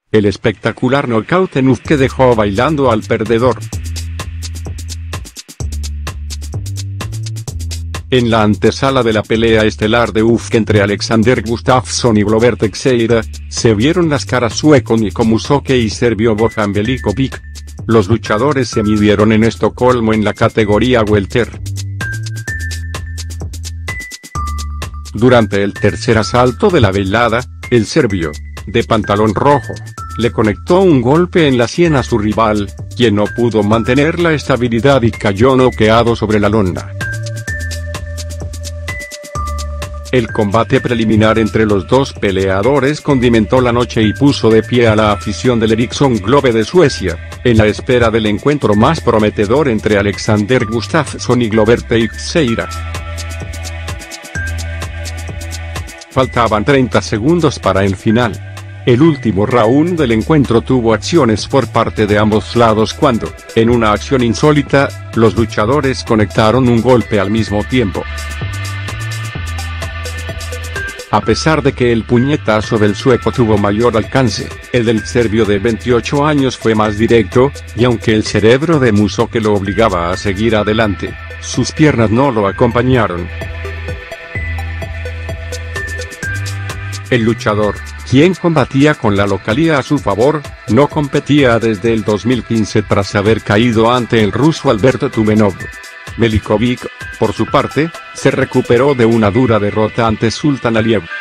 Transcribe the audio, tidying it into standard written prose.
el espectacular nocaut en Uf que dejó bailando al perdedor. En la antesala de la pelea estelar de Uf entre Alexander Gustafsson y Glover Teixeira, se vieron las caras sueco Nico Musoke y serbio Bojan Veljković. Los luchadores se midieron en Estocolmo en la categoría welter. Durante el tercer asalto de la velada, el serbio, de pantalón rojo, le conectó un golpe en la sien a su rival, quien no pudo mantener la estabilidad y cayó noqueado sobre la lona. El combate preliminar entre los dos peleadores condimentó la noche y puso de pie a la afición del Ericsson Globe de Suecia, en la espera del encuentro más prometedor entre Alexander Gustafsson y Glover Teixeira. Faltaban 30 segundos para el final. El último round del encuentro tuvo acciones por parte de ambos lados cuando, en una acción insólita, los luchadores conectaron un golpe al mismo tiempo. A pesar de que el puñetazo del sueco tuvo mayor alcance, el del serbio de 28 años fue más directo, y aunque el cerebro de Musoke lo obligaba a seguir adelante, sus piernas no lo acompañaron. El luchador, quien combatía con la localía a su favor, no competía desde el 2015 tras haber caído ante el ruso Alberto Tumenov. Veljković, por su parte, se recuperó de una dura derrota ante Sultan Aliyev.